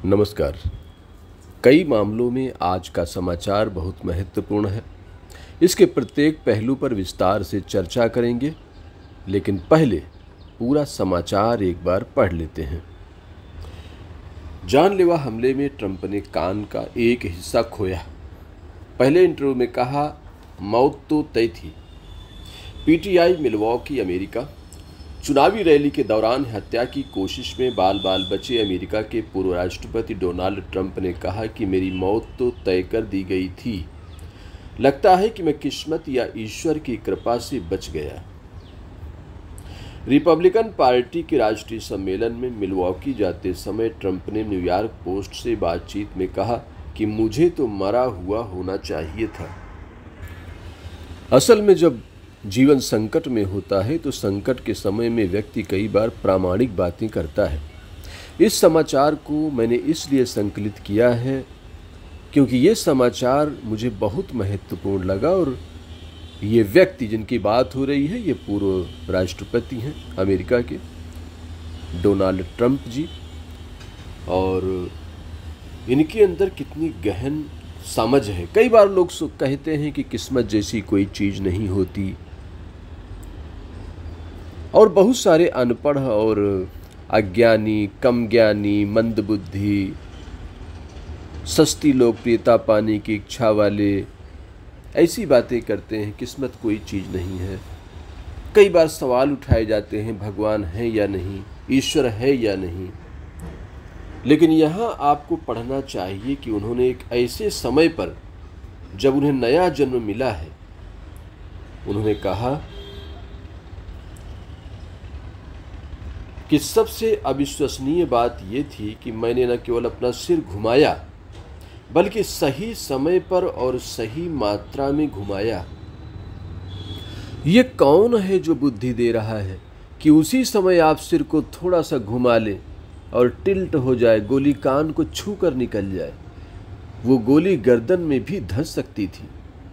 नमस्कार। कई मामलों में आज का समाचार बहुत महत्वपूर्ण है। इसके प्रत्येक पहलू पर विस्तार से चर्चा करेंगे, लेकिन पहले पूरा समाचार एक बार पढ़ लेते हैं। जानलेवा हमले में ट्रंप ने कान का एक हिस्सा खोया। पहले इंटरव्यू में कहा, मौत तो तय थी। PTI Milwaukee, America. चुनावी रैली के दौरान हत्या की कोशिश में बाल बाल बचे अमेरिका के पूर्व राष्ट्रपति डोनाल्ड ट्रंप ने कहा कि मेरी मौत तो तय कर दी गई थी। लगता है कि मैं किस्मत या ईश्वर की कृपा से बच गया। रिपब्लिकन पार्टी के राष्ट्रीय सम्मेलन में मिल्वॉकी जाते समय ट्रंप ने न्यूयॉर्क पोस्ट से बातचीत में कहा कि मुझे तो मरा हुआ होना चाहिए था। असल में जब जीवन संकट में होता है तो संकट के समय में व्यक्ति कई बार प्रामाणिक बातें करता है। इस समाचार को मैंने इसलिए संकलित किया है क्योंकि ये समाचार मुझे बहुत महत्वपूर्ण लगा और ये व्यक्ति जिनकी बात हो रही है ये पूर्व राष्ट्रपति हैं अमेरिका के, डोनाल्ड ट्रंप जी। और इनके अंदर कितनी गहन समझ है। कई बार लोग कहते हैं कि किस्मत जैसी कोई चीज़ नहीं होती, और बहुत सारे अनपढ़ और अज्ञानी, कम ज्ञानी, मंदबुद्धि, सस्ती लोकप्रियता पाने की इच्छा वाले ऐसी बातें करते हैं किस्मत कोई चीज़ नहीं है। कई बार सवाल उठाए जाते हैं भगवान है या नहीं, ईश्वर है या नहीं। लेकिन यहाँ आपको पढ़ना चाहिए कि उन्होंने एक ऐसे समय पर जब उन्हें नया जन्म मिला है, उन्होंने कहा कि सबसे अविश्वसनीय बात यह थी कि मैंने न केवल अपना सिर घुमाया बल्कि सही समय पर और सही मात्रा में घुमाया। ये कौन है जो बुद्धि दे रहा है कि उसी समय आप सिर को थोड़ा सा घुमा लें और टिल्ट हो जाए, गोली कान को छू कर निकल जाए। वो गोली गर्दन में भी धंस सकती थी।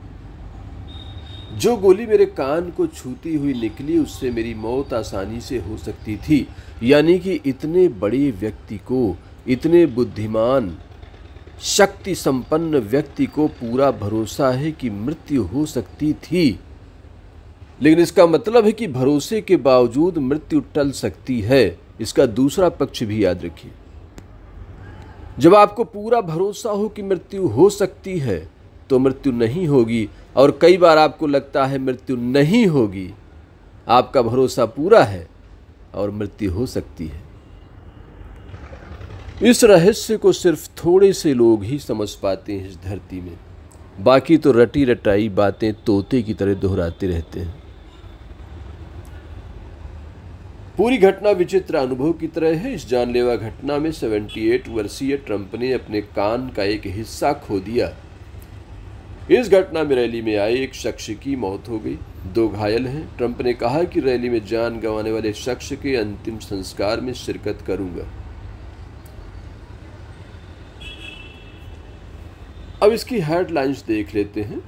जो गोली मेरे कान को छूती हुई निकली उससे मेरी मौत आसानी से हो सकती थी। यानी कि इतने बड़े व्यक्ति को, इतने बुद्धिमान, शक्ति संपन्न व्यक्ति को पूरा भरोसा है कि मृत्यु हो सकती थी। लेकिन इसका मतलब है कि भरोसे के बावजूद मृत्यु टल सकती है। इसका दूसरा पक्ष भी याद रखिए। जब आपको पूरा भरोसा हो कि मृत्यु हो सकती है तो मृत्यु नहीं होगी, और कई बार आपको लगता है मृत्यु नहीं होगी, आपका भरोसा पूरा है और मृत्यु हो सकती है। इस रहस्य को सिर्फ थोड़े से लोग ही समझ पाते हैं इस धरती में। बाकी तो रटी रटाई बातें तोते की तरह दोहराते रहते हैं। पूरी घटना विचित्र अनुभव की तरह है। इस जानलेवा घटना में 78 वर्षीय ट्रंप ने अपने कान का एक हिस्सा खो दिया। इस घटना में रैली में आए एक शख्स की मौत हो गई, 2 घायल हैं। ट्रंप ने कहा कि रैली में जान गंवाने वाले शख्स के अंतिम संस्कार में शिरकत करूंगा। अब इसकी हेडलाइंस देख लेते हैं,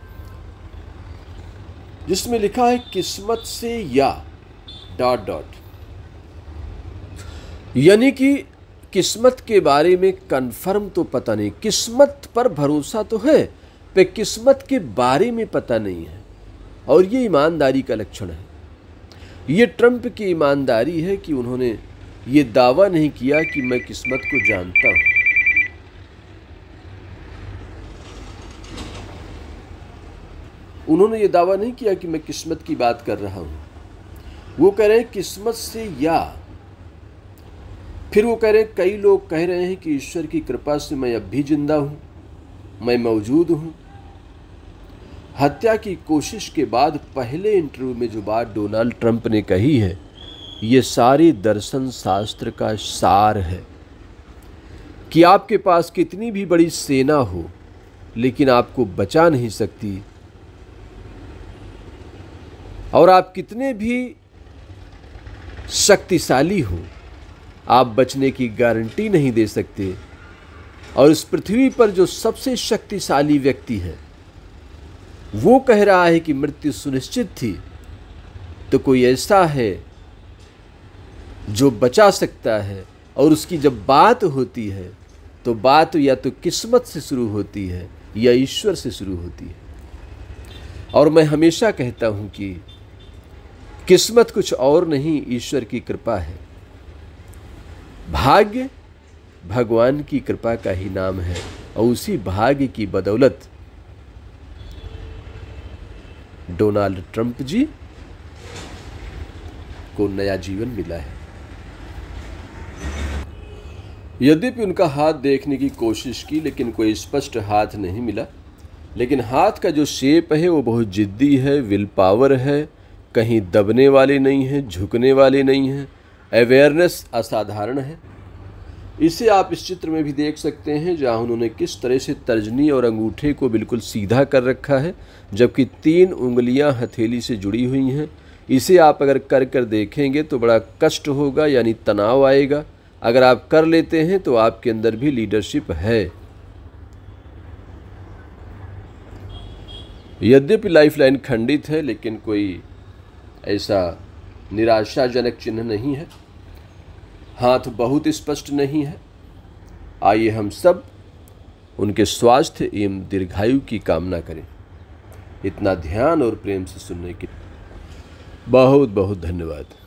जिसमें लिखा है किस्मत से या ... यानी कि किस्मत के बारे में कंफर्म तो पता नहीं, किस्मत पर भरोसा तो है, पे किस्मत के बारे में पता नहीं है। और ये ईमानदारी का लक्षण है। ये ट्रंप की ईमानदारी है कि उन्होंने ये दावा नहीं किया कि मैं किस्मत को जानता हूं। उन्होंने ये दावा नहीं किया कि मैं किस्मत की बात कर रहा हूं। वो कह रहे हैं किस्मत से या फिर वो कह रहे हैं, कई लोग कह रहे हैं कि ईश्वर की कृपा से मैं अब भी जिंदा हूं, मैं मौजूद हूं। हत्या की कोशिश के बाद पहले इंटरव्यू में जो बात डोनाल्ड ट्रंप ने कही है, ये सारे दर्शन शास्त्र का सार है कि आपके पास कितनी भी बड़ी सेना हो लेकिन आपको बचा नहीं सकती, और आप कितने भी शक्तिशाली हो आप बचने की गारंटी नहीं दे सकते। और इस पृथ्वी पर जो सबसे शक्तिशाली व्यक्ति है वो कह रहा है कि मृत्यु सुनिश्चित थी, तो कोई ऐसा है जो बचा सकता है। और उसकी जब बात होती है तो बात या तो किस्मत से शुरू होती है या ईश्वर से शुरू होती है। और मैं हमेशा कहता हूं कि किस्मत कुछ और नहीं, ईश्वर की कृपा है। भाग्य भगवान की कृपा का ही नाम है और उसी भाग्य की बदौलत डोनाल्ड ट्रंप जी को नया जीवन मिला है। यद्यपि उनका हाथ देखने की कोशिश की लेकिन कोई स्पष्ट हाथ नहीं मिला, लेकिन हाथ का जो शेप है वो बहुत जिद्दी है, विल पावर है, कहीं दबने वाले नहीं है, झुकने वाले नहीं है, अवेयरनेस असाधारण है। इसे आप इस चित्र में भी देख सकते हैं जहाँ उन्होंने किस तरह से तर्जनी और अंगूठे को बिल्कुल सीधा कर रखा है, जबकि 3 उंगलियां हथेली से जुड़ी हुई हैं। इसे आप अगर कर देखेंगे तो बड़ा कष्ट होगा, यानी तनाव आएगा। अगर आप कर लेते हैं तो आपके अंदर भी लीडरशिप है। यद्यपि लाइफलाइन खंडित है लेकिन कोई ऐसा निराशाजनक चिन्ह नहीं है। हाथ बहुत स्पष्ट नहीं है। आइए हम सब उनके स्वास्थ्य एवं दीर्घायु की कामना करें। इतना ध्यान और प्रेम से सुनने के लिए बहुत बहुत धन्यवाद।